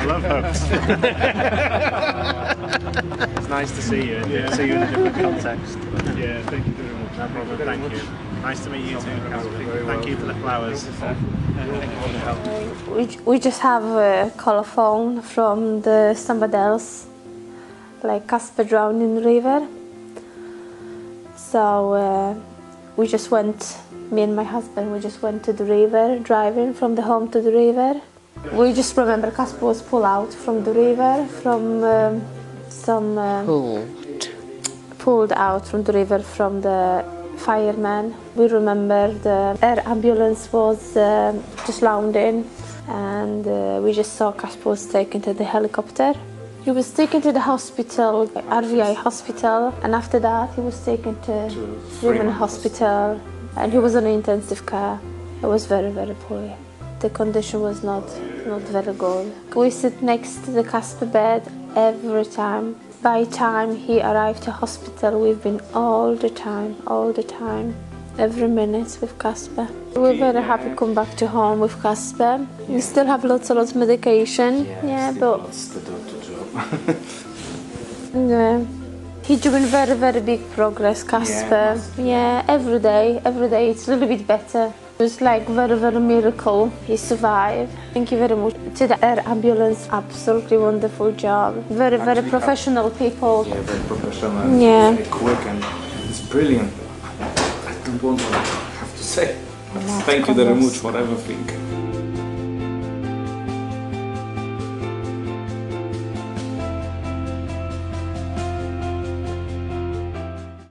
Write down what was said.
I love hugs. It's nice to see you, and see you in a different context. Yeah, thank you very much. No problem, thank you. Nice to meet you too, Casper. Thank you for the flowers. Thank you for the help. We just have a colophone from somebody else, like Casper drowned in the river. So we just went, me and my husband, we just went to the river, driving from the home to the river. We just remember Casper was pulled out from the river, from pulled out from the river from the fireman. We remember the air ambulance was just landing, and we just saw Casper was taken to the helicopter. He was taken to the hospital, RVI hospital, and after that he was taken to Freeman Hospital, and he was on intensive care. He was very, very poor. The condition was not very good. We sit next to the Casper bed every time. By the time he arrived to hospital, we've been all the time, every minute with Casper. We're very happy to come back to home with Casper. We still have lots of medication, but lots to do to job. yeah. He's doing very, very big progress, Casper. Yeah, every day it's a little bit better. It was like very, very miracle. He survived. Thank you very much to the air ambulance. Absolutely wonderful job. Very, very professional people. Yeah, very professional. Yeah. Very quick, and it's brilliant. I don't want what I have to say. Thank you very much for everything.